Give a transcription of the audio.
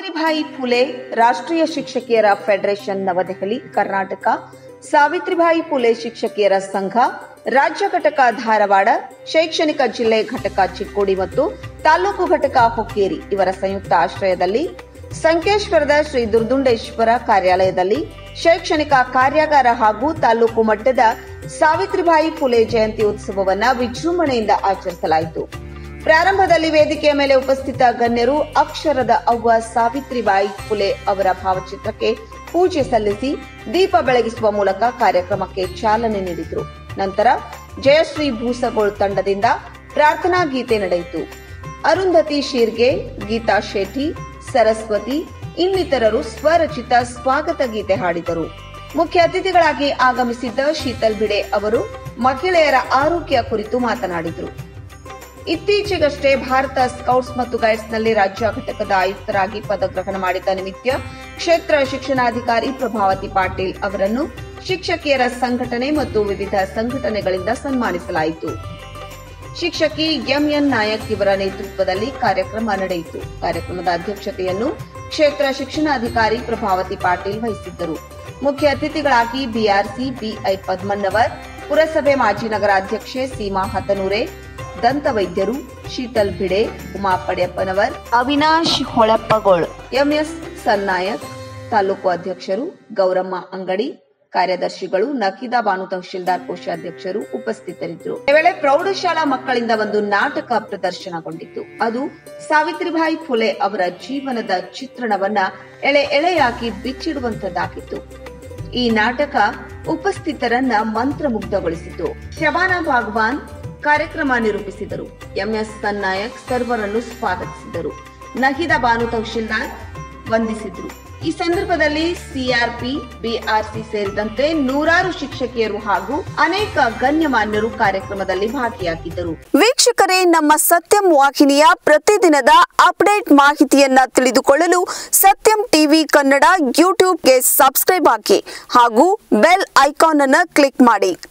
ಸಾವಿತ್ರಿಬಾಯಿ ಫುಲೆ ರಾಷ್ಟ್ರೀಯ ಶಿಕ್ಷಕಿಯರ ಫೆಡರೇಷನ್ ನವದೆಹಲಿ ಕರ್ನಾಟಕ, ಸಾವಿತ್ರಿಬಾಯಿ ಫುಲೆ ಶಿಕ್ಷಕಿಯರ ಸಂಘ ರಾಜ್ಯ ಘಟಕ ಧಾರವಾಡ, ಶೈಕ್ಷಣಿಕ ಜಿಲ್ಲೆ ಘಟಕ ಚಿಕ್ಕೋಡಿ ಮತ್ತು ತಾಲೂಕು ಘಟಕ ಹುಕ್ಕೇರಿ ಇವರ ಸಂಯುಕ್ತ ಆಶ್ರಯದಲ್ಲಿ ಸಂಕೇಶ್ವರದ ಶ್ರೀ ದುರ್ದುಂಡೇಶ್ವರ ಕಾರ್ಯಾಲಯದಲ್ಲಿ ಶೈಕ್ಷಣಿಕ ಕಾರ್ಯಾಗಾರ ಹಾಗೂ ತಾಲೂಕು ಮಟ್ಟದ ಸಾವಿತ್ರಿಬಾಯಿ ಫುಲೆ ಜಯಂತಿ ಉತ್ಸವವನ್ನು ವಿಜೃಂಭಣೆಯಿಂದ ಆಚರಿಸಲಾಯಿತು. ಪ್ರಾರಂಭದಲ್ಲಿ ವೇದಿಕೆಯ ಮೇಲೆ ಉಪಸ್ಥಿತ ಗಣ್ಯರು ಅಕ್ಷರದ ಅವ್ವ ಸಾವಿತ್ರಿಬಾಯಿ ಫುಲೆ ಅವರ ಭಾವಚಿತ್ರಕ್ಕೆ ಪೂಜೆ ಸಲ್ಲಿಸಿ ದೀಪ ಬೆಳಗಿಸುವ ಮೂಲಕ ಕಾರ್ಯಕ್ರಮಕ್ಕೆ ಚಾಲನೆ ನೀಡಿದರು. ನಂತರ ಜಯಶ್ರೀ ಭೂಸಗೋಳ್ ತಂಡದಿಂದ ಪ್ರಾರ್ಥನಾ ಗೀತೆ ನಡೆಯಿತು. ಅರುಂಧತಿ ಶೀರ್ಗೆ, ಗೀತಾ ಶೆಟ್ಟಿ, ಸರಸ್ವತಿ ಇನ್ನಿತರರು ಸ್ವರಚಿತ ಸ್ವಾಗತ ಗೀತೆ ಹಾಡಿದರು. ಮುಖ್ಯ ಅತಿಥಿಗಳಾಗಿ ಆಗಮಿಸಿದ್ದ ಶೀತಲ್ ಭಿಡೆ ಅವರು ಮಹಿಳೆಯರ ಆರೋಗ್ಯ ಕುರಿತು ಮಾತನಾಡಿದರು. ಇತ್ತೀಚೆಗಷ್ಟೇ ಭಾರತ ಸ್ಕೌಟ್ಸ್ ಮತ್ತು ಗೈಡ್ಸ್ನಲ್ಲಿ ರಾಜ್ಯ ಘಟಕದ ಆಯುಕ್ತರಾಗಿ ಪದಗ್ರಹಣ ಮಾಡಿದ ನಿಮಿತ್ತ ಕ್ಷೇತ್ರ ಶಿಕ್ಷಣಾಧಿಕಾರಿ ಪ್ರಭಾವತಿ ಪಾಟೀಲ್ ಅವರನ್ನು ಶಿಕ್ಷಕಿಯರ ಸಂಘಟನೆ ಮತ್ತು ವಿವಿಧ ಸಂಘಟನೆಗಳಿಂದ ಸನ್ಮಾನಿಸಲಾಯಿತು. ಶಿಕ್ಷಕಿ ಎಂಎನ್ ನಾಯಕ್ ಇವರ ನೇತೃತ್ವದಲ್ಲಿ ಕಾರ್ಯಕ್ರಮ ನಡೆಯಿತು. ಕಾರ್ಯಕ್ರಮದ ಅಧ್ಯಕ್ಷತೆಯನ್ನು ಕ್ಷೇತ್ರ ಶಿಕ್ಷಣಾಧಿಕಾರಿ ಪ್ರಭಾವತಿ ಪಾಟೀಲ್ ವಹಿಸಿದ್ದರು. ಮುಖ್ಯ ಅತಿಥಿಗಳಾಗಿ ಬಿಆರ್ಸಿ ಬಿಐ ಪದ್ಮನ್ನವರ್, ಪುರಸಭೆ ಮಾಜಿ ನಗರಾಧ್ಯಕ್ಷೆ ಸೀಮಾ ಹತನೂರೆ, ದಂತವೈದ್ಯರು ಶೀತಲ್ ಭಿಡೆ, ಉಮಾ ಪಡ್ಯಪ್ಪನವರ್, ಅವಿನಾಶ್ ಹೊಳಪ್ಪಗೋಳ್, ಎಂಎಸ್ ಸನ್ನಾಯಕ್, ತಾಲೂಕು ಅಧ್ಯಕ್ಷರು ಗೌರಮ್ಮ ಅಂಗಡಿ, ಕಾರ್ಯದರ್ಶಿಗಳು ನಕೀದಾ ಬಾನು ತಹಶೀಲ್ದಾರ್ ಕೋಶಾಧ್ಯಕ್ಷರು ಉಪಸ್ಥಿತರಿದ್ದರು. ಈ ವೇಳೆ ಪ್ರೌಢಶಾಲಾ ಮಕ್ಕಳಿಂದ ಒಂದು ನಾಟಕ ಪ್ರದರ್ಶನಗೊಂಡಿತ್ತು. ಅದು ಸಾವಿತ್ರಿಬಾಯಿ ಫುಲೆ ಅವರ ಜೀವನದ ಚಿತ್ರಣವನ್ನ ಎಳೆ ಎಳೆಯಾಗಿ ಬಿಚ್ಚಿಡುವಂತದ್ದಾಗಿತ್ತು. ಈ ನಾಟಕ ಉಪಸ್ಥಿತರನ್ನ ಮಂತ್ರಮುಗ್ಧಗೊಳಿಸಿತು. ಶಬಾನಾ ಭಾಗವಾನ್ ಕಾರ್ಯಕ್ರಮ ನಿರೂಪಿಸಿದರು. ಎಂಎಸ್ ಸನ್ನಾಯಕ್ ಸರ್ವರನ್ನು ಸ್ವಾಗತಿಸಿದರು. ನಕೀದಾ ಬಾನು ತಹಶೀಲ್ದಾರ್ ವಂದಿಸಿದರು. ಈ ಸಂದರ್ಭದಲ್ಲಿ ಸಿಆರ್ಪಿ, ಬಿಆರ್ಸಿ ಸೇರಿದಂತೆ ನೂರಾರು ಶಿಕ್ಷಕಿಯರು ಹಾಗೂ ಅನೇಕ ಗಣ್ಯಮಾನ್ಯರು ಕಾರ್ಯಕ್ರಮದಲ್ಲಿ ಭಾಗಿಯಾಗಿದ್ದರು. ವೀಕ್ಷಕರೇ, ನಮ್ಮ ಸತ್ಯಂ ವಾಹಿನಿಯ ಪ್ರತಿದಿನದ ಅಪ್ಡೇಟ್ ಮಾಹಿತಿಯನ್ನ ತಿಳಿದುಕೊಳ್ಳಲು ಸತ್ಯಂ ಟಿವಿ ಕನ್ನಡ ಯೂಟ್ಯೂಬ್ಗೆ ಸಬ್ಸ್ಕ್ರೈಬ್ ಹಾಕಿ ಹಾಗೂ ಬೆಲ್ ಐಕಾನ್ ಅನ್ನು ಕ್ಲಿಕ್ ಮಾಡಿ.